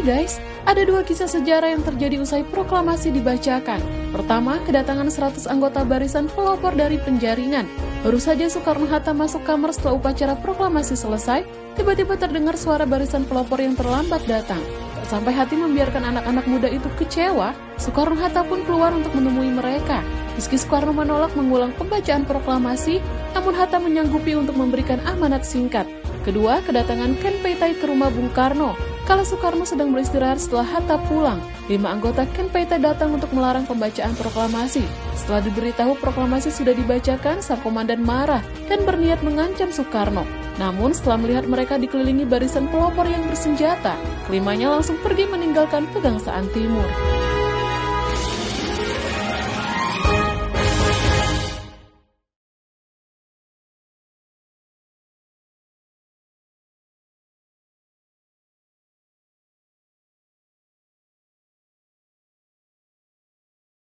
guys, ada dua kisah sejarah yang terjadi usai proklamasi dibacakan. Pertama, kedatangan 100 anggota barisan pelopor dari penjaringan. Baru saja Soekarno-Hatta masuk kamar setelah upacara proklamasi selesai, tiba-tiba terdengar suara barisan pelopor yang terlambat datang. Tak sampai hati membiarkan anak-anak muda itu kecewa, Soekarno-Hatta pun keluar untuk menemui mereka. Meski Soekarno menolak mengulang pembacaan proklamasi, namun Hatta menyanggupi untuk memberikan amanat singkat. Kedua, kedatangan Ken Peitai ke rumah Bung Karno. Kala Soekarno sedang beristirahat setelah Hatta pulang, 5 anggota Ken Peitai datang untuk melarang pembacaan proklamasi. Setelah diberitahu proklamasi sudah dibacakan, sang komandan marah dan berniat mengancam Soekarno. Namun setelah melihat mereka dikelilingi barisan pelopor yang bersenjata, kelimanya langsung pergi meninggalkan Pegangsaan Timur.